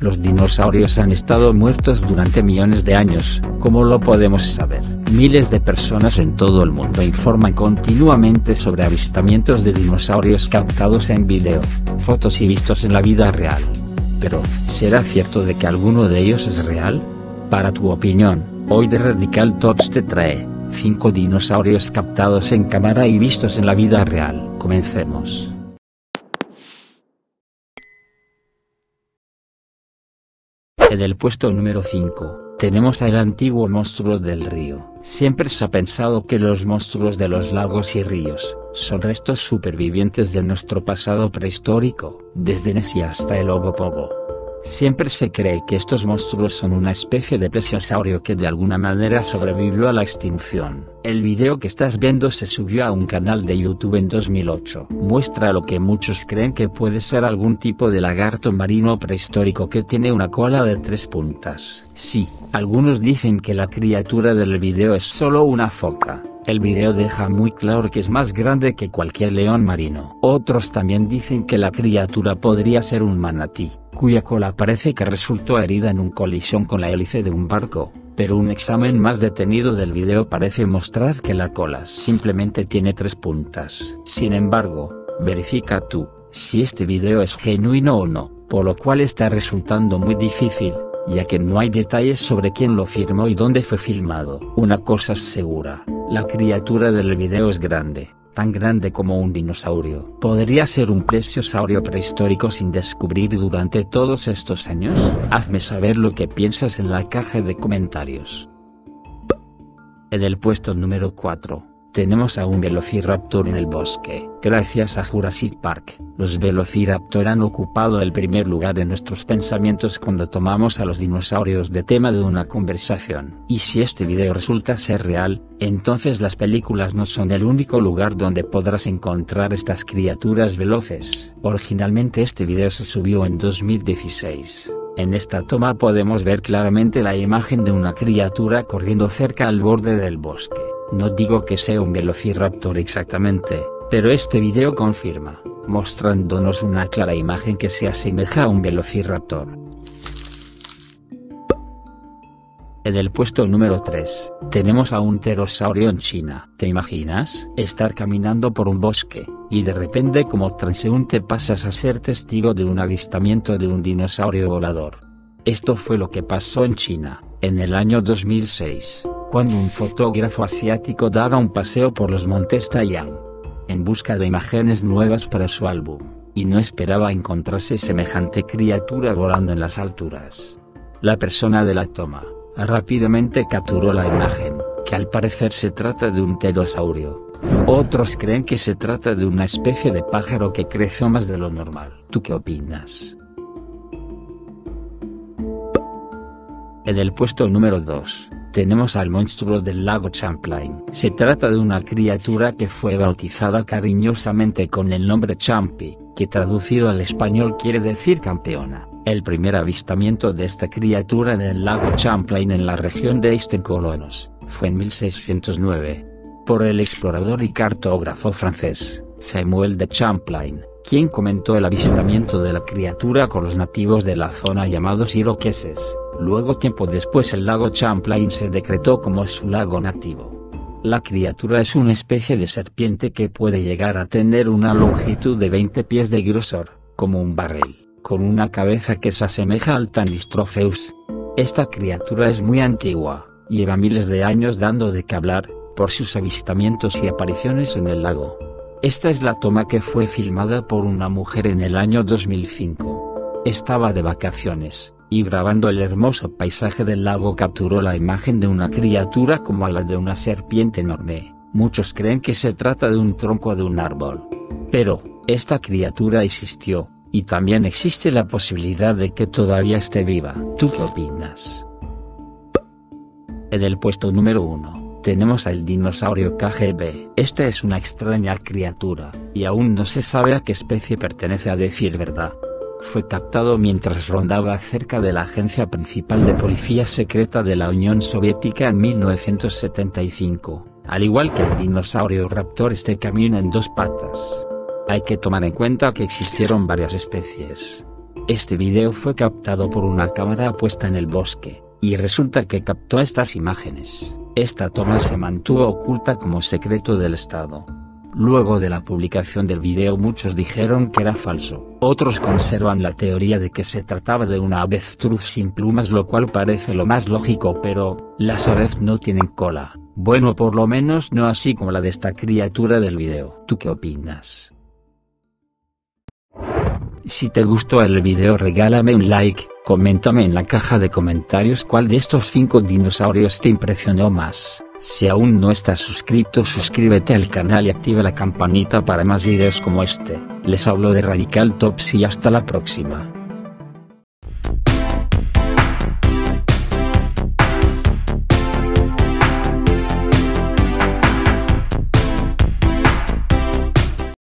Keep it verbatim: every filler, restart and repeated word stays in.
Los dinosaurios han estado muertos durante millones de años. ¿Cómo lo podemos saber? Miles de personas en todo el mundo informan continuamente sobre avistamientos de dinosaurios captados en video, fotos y vistos en la vida real. Pero, ¿será cierto de que alguno de ellos es real? Para tu opinión, hoy The Radical Tops te trae cinco dinosaurios captados en cámara y vistos en la vida real. Comencemos. En el puesto número cinco, tenemos al antiguo monstruo del río. Siempre se ha pensado que los monstruos de los lagos y ríos son restos supervivientes de nuestro pasado prehistórico, desde Nessie hasta el Ogopogo. Siempre se cree que estos monstruos son una especie de plesiosaurio que de alguna manera sobrevivió a la extinción. El video que estás viendo se subió a un canal de YouTube en dos mil ocho. Muestra lo que muchos creen que puede ser algún tipo de lagarto marino prehistórico que tiene una cola de tres puntas. Sí, algunos dicen que la criatura del video es solo una foca. El video deja muy claro que es más grande que cualquier león marino. Otros también dicen que la criatura podría ser un manatí, cuya cola parece que resultó herida en una colisión con la hélice de un barco, pero un examen más detenido del video parece mostrar que la cola simplemente tiene tres puntas. Sin embargo, verifica tú si este video es genuino o no, por lo cual está resultando muy difícil, ya que no hay detalles sobre quién lo filmó y dónde fue filmado. Una cosa es segura, la criatura del video es grande, tan grande como un dinosaurio. ¿Podría ser un plesiosaurio prehistórico sin descubrir durante todos estos años? Hazme saber lo que piensas en la caja de comentarios. En el puesto número cuatro, tenemos a un velociraptor en el bosque. Gracias a Jurassic Park, los velociraptor han ocupado el primer lugar en nuestros pensamientos cuando tomamos a los dinosaurios de tema de una conversación. Y si este video resulta ser real, entonces las películas no son el único lugar donde podrás encontrar estas criaturas veloces. Originalmente este video se subió en dos mil dieciséis. En esta toma podemos ver claramente la imagen de una criatura corriendo cerca al borde del bosque. No digo que sea un velociraptor exactamente, pero este video confirma, mostrándonos una clara imagen que se asemeja a un velociraptor. En el puesto número tres, tenemos a un pterosaurio en China. ¿Te imaginas estar caminando por un bosque, y de repente como transeúnte pasas a ser testigo de un avistamiento de un dinosaurio volador? Esto fue lo que pasó en China, en el año dos mil seis. Cuando un fotógrafo asiático daba un paseo por los montes Taiyang, en busca de imágenes nuevas para su álbum, y no esperaba encontrarse semejante criatura volando en las alturas. La persona de la toma, rápidamente capturó la imagen, que al parecer se trata de un pterosaurio. Otros creen que se trata de una especie de pájaro que creció más de lo normal. ¿Tú qué opinas? En el puesto número dos, tenemos al monstruo del lago Champlain. Se trata de una criatura que fue bautizada cariñosamente con el nombre Champi, que traducido al español quiere decir campeona. El primer avistamiento de esta criatura en el lago Champlain en la región de Eastern Colonos, fue en mil seiscientos nueve, por el explorador y cartógrafo francés, Samuel de Champlain, quien comentó el avistamiento de la criatura con los nativos de la zona llamados iroqueses. Luego, tiempo después, el lago Champlain se decretó como su lago nativo. La criatura es una especie de serpiente que puede llegar a tener una longitud de veinte pies de grosor, como un barril, con una cabeza que se asemeja al Tanistropheus. Esta criatura es muy antigua, lleva miles de años dando de qué hablar, por sus avistamientos y apariciones en el lago. Esta es la toma que fue filmada por una mujer en el año dos mil cinco. Estaba de vacaciones, y grabando el hermoso paisaje del lago capturó la imagen de una criatura como la de una serpiente enorme. Muchos creen que se trata de un tronco de un árbol. Pero, esta criatura existió, y también existe la posibilidad de que todavía esté viva. ¿Tú qué opinas? En el puesto número uno, tenemos al dinosaurio K G B. Esta es una extraña criatura, y aún no se sabe a qué especie pertenece a decir verdad. Fue captado mientras rondaba cerca de la agencia principal de policía secreta de la Unión Soviética en mil novecientos setenta y cinco. Al igual que el dinosaurio raptor, este camina en dos patas. Hay que tomar en cuenta que existieron varias especies. Este video fue captado por una cámara puesta en el bosque, y resulta que captó estas imágenes. Esta toma se mantuvo oculta como secreto del Estado. Luego de la publicación del video muchos dijeron que era falso, otros conservan la teoría de que se trataba de una avestruz sin plumas, lo cual parece lo más lógico, pero las aves no tienen cola, bueno, por lo menos no así como la de esta criatura del video. ¿Tú qué opinas? Si te gustó el video regálame un like, coméntame en la caja de comentarios cuál de estos cinco dinosaurios te impresionó más. Si aún no estás suscrito, suscríbete al canal y activa la campanita para más videos como este. Les hablo de Radical Tops y hasta la próxima.